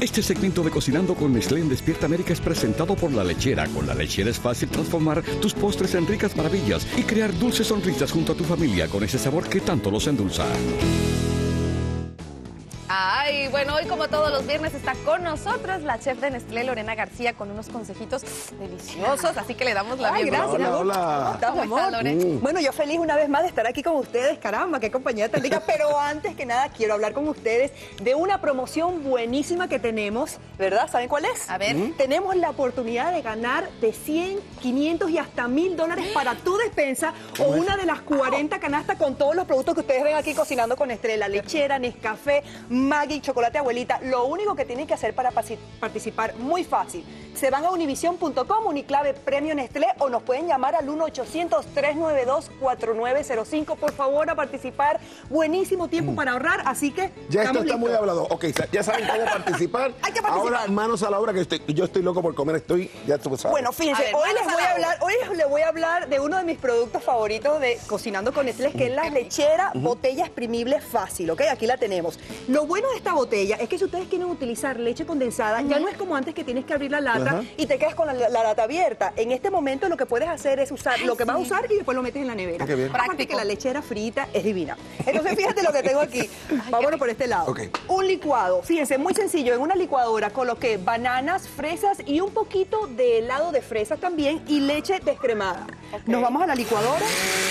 Este segmento de Cocinando con Nestlé en Despierta América es presentado por La Lechera. Con La Lechera es fácil transformar tus postres en ricas maravillas y crear dulces sonrisas junto a tu familia con ese sabor que tanto los endulza. Ay, bueno, hoy como todos los viernes está con nosotros la chef de Nestlé, Lorena García, con unos consejitos deliciosos, así que le damos la bienvenida. Gracias, hola. ¿Cómo estás, Lore? Bueno, yo feliz una vez más de estar aquí con ustedes, caramba, qué compañía tan rica, pero antes que nada quiero hablar con ustedes de una promoción buenísima que tenemos, ¿verdad? ¿Saben cuál es? A ver. Tenemos la oportunidad de ganar de 100, 500 y hasta $1000 para tu despensa o una de las 40 canastas con todos los productos que ustedes ven aquí cocinando con Nestlé, la lechera, Nescafé, Maggi, chocolate abuelita. Lo único que tienen que hacer para participar, muy fácil. Se van a univision.com, Uniclave Premio Nestlé, o nos pueden llamar al 1-800-392-4905. Por favor, a participar. Buenísimo tiempo para ahorrar, así que Ya esto está listos. muy hablado. Ok, ya saben cómo participar. Hay que participar. Ahora, manos a la obra, que yo estoy loco por comer. Ya tú sabes. Bueno, fíjense, A ver, hoy manos les a voy la a hablar, hoy les voy a hablar de uno de mis productos favoritos de Cocinando con Nestlé, que es la lechera botella exprimible fácil, ¿ok? Aquí la tenemos. Lo bueno de esta botella es que si ustedes quieren utilizar leche condensada, ya no es como antes que tienes que abrir la lata y te quedas con la lata abierta. En este momento lo que puedes hacer es usar lo que vas a usar y después lo metes en la nevera. Qué bien. Aparte Práctico. que la lechera frita es divina. Entonces fíjate lo que tengo aquí. Vámonos por este lado. Ok. Un licuado. Fíjense, muy sencillo. En una licuadora coloqué bananas, fresas y un poquito de helado de fresa también y leche descremada. Nos vamos a la licuadora.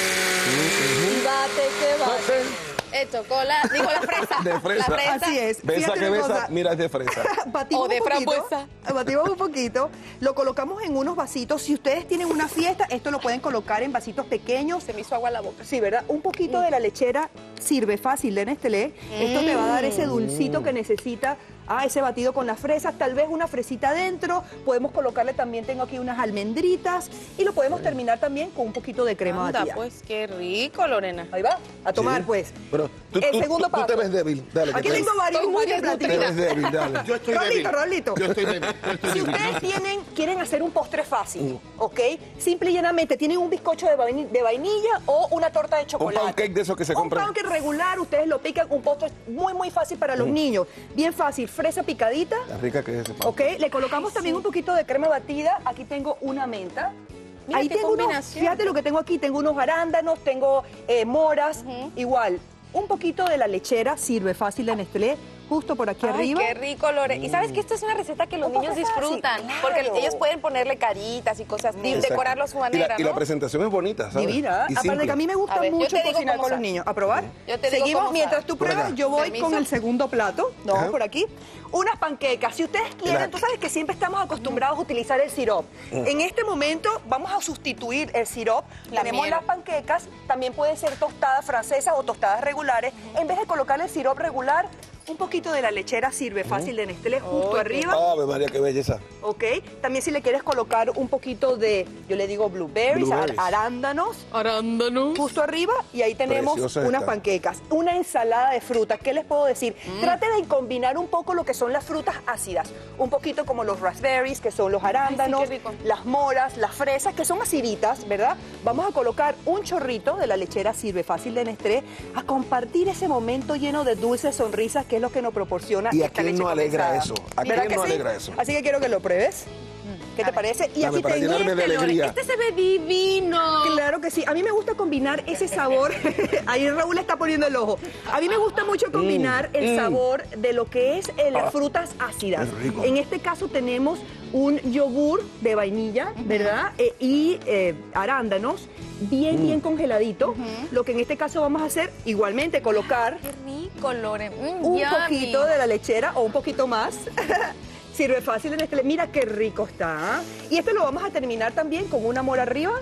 Y bate, que bate. Chocolate, digo la fresa. De fresa. La fresa. Así es. Besa Fíjate que una besa, cosa. mira, es de fresa. Batimos O de un poquito, frambuesa. batimos un poquito, lo colocamos en unos vasitos. Si ustedes tienen una fiesta, esto lo pueden colocar en vasitos pequeños. Se me hizo agua en la boca. Sí, ¿verdad? Un poquito de la lechera sirve fácil de Nestlé. Esto te va a dar ese dulcito que necesita. Ese batido con las fresas, tal vez una fresita adentro. Podemos colocarle también, tengo aquí unas almendritas. Y lo podemos terminar también con un poquito de crema Anda, batida. pues qué rico, Lorena. Ahí va, a tomar Sí. pues. Pero El segundo tú te paso. ves débil. Dale, Aquí que tengo varios muy varios te ves templatitos. débil, dale. Yo estoy débil. Rolito. Yo estoy débil. Si ustedes quieren hacer un postre fácil, ¿ok? Simple y llanamente, tienen un bizcocho de vainilla o una torta de Un chocolate. pancake de esos que se Un compran. pancake regular, ustedes lo pican, un postre muy, muy fácil para los niños. Bien fácil, fresa picadita, La rica que es ese pan. ¿ok? Le colocamos también un poquito de crema batida. Aquí tengo una menta. Mira Ahí qué tengo unos, combinación. fíjate lo que tengo aquí, tengo unos arándanos, tengo moras, igual. Un poquito de la lechera sirve fácil de Nestlé, justo por aquí Ay, arriba. qué rico, Lore. Y sabes que esto es una receta que los Un niños postre fácil, disfrutan, claro. porque ellos pueden ponerle caritas y cosas, y Exacto. decorarlo a su manera, y la ¿no? presentación es bonita, ¿sabes? Divina. Y Aparte simple. que a mí me gusta A ver, yo mucho te digo cocinar cómo con los usar. niños. ¿A probar? Yo te digo Seguimos, cómo mientras usar. tú Por pruebas, acá. yo voy Permiso. con el segundo plato. No, Ajá. por aquí. Unas panquecas. Si ustedes quieren, tú sabes que siempre estamos acostumbrados a utilizar el sirop. En este momento vamos a sustituir el sirop. La Tenemos miel. las panquecas, también pueden ser tostadas francesas o tostadas regulares. En vez de colocarle el sirop regular, un poquito de la lechera sirve fácil de Nestlé justo arriba. Ave María, qué belleza. ¿Ok? También si le quieres colocar un poquito de, yo le digo blueberries, Blueberries. arándanos, Arándanos. justo arriba, y ahí tenemos Preciosas unas están. panquecas, una ensalada de frutas. ¿Qué les puedo decir? Trate de combinar un poco lo que son las frutas ácidas, un poquito como los raspberries, que son los arándanos, qué rico. las moras, las fresas, que son aciditas, ¿verdad? Vamos a colocar un chorrito de la lechera sirve fácil de Nestlé, a compartir ese momento lleno de dulces sonrisas, que es lo que nos proporciona ¿Y a esta quién leche no alegra condensada. eso? ¿A ¿Verdad quién que no sí? alegra eso? Así que quiero que lo pruebes. ¿Qué te parece? Y Dame aquí para tengo llenarme de Lore, alegría. Este se ve divino. Claro que sí. A mí me gusta combinar ese sabor. Ahí Raúl le está poniendo el ojo. A mí me gusta mucho combinar el sabor de lo que es las frutas ácidas. Qué rico. En este caso tenemos un yogur de vainilla, ¿verdad? Y arándanos, bien congeladito. Lo que en este caso vamos a hacer, igualmente, colocar Qué rico, Lore. un Yummy. poquito de la lechera o un poquito más. Sirve fácil en Nestlé. Mira qué rico está. Y esto lo vamos a terminar también con un amor arriba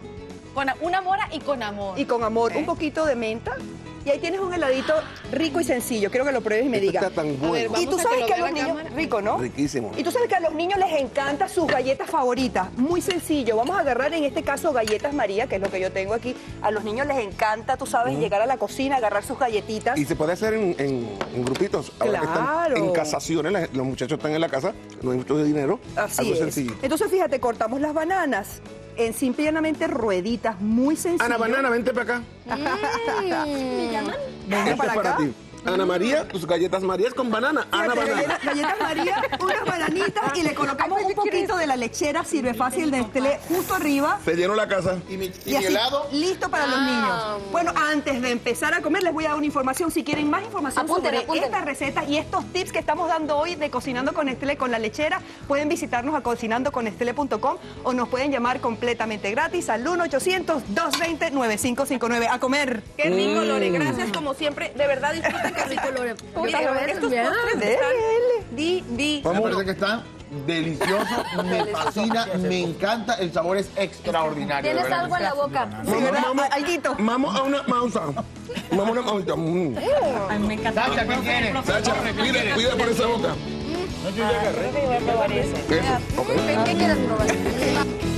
Con una mora y con amor. y con amor. Un poquito de menta. Y ahí tienes un heladito rico y sencillo. Quiero que lo pruebes y me Esto digas. está tan A ver, bueno. vamos Y tú a sabes que lo que a vea los la niños, cámara. rico, ¿no? Riquísimo. Y tú sabes que a los niños les encantan sus galletas favoritas. Muy sencillo. Vamos a agarrar en este caso galletas María, que es lo que yo tengo aquí. A los niños les encanta, tú sabes, llegar a la cocina, agarrar sus galletitas. Y se puede hacer en grupitos. Ahora que Claro. están en casaciones, los muchachos están en la casa, no hay mucho dinero. Así algo es. sencillo. Entonces, fíjate, cortamos las bananas en simple y llanamente rueditas, muy sencillo. Ana Banana, vente para acá. Venga Este para es para acá. ti. Ana María, tus galletas Marías con banana. Ana Banana. Galletas María, unas bananitas y le colocamos un poquito de la lechera Sirve Fácil de Nestlé justo arriba. Se llenó la casa. ¿Y mi Y así, helado? listo para los niños. Bueno, antes de empezar a comer, les voy a dar una información. Si quieren más información sobre esta receta y estos tips que estamos dando hoy de Cocinando con Nestlé con la lechera, pueden visitarnos a cocinandoconnestlé.com o nos pueden llamar completamente gratis al 1-800-220-9559. ¡A comer! Qué rico, Lore. Gracias, como siempre. De verdad, disfruten qué rico, Lore. Mira, estos postres están Me parece que están deliciosos, me fascina, me encanta, el sabor es extraordinario. ¿Tienes algo en la boca? Vamos a una pausa. Vamos a una pausa. Ay, me encanta. Sacha, ¿qué tienes? Sacha, cuida por esa boca. Yo voy a probar ese. Eso, ok. ¿Qué quieres probar?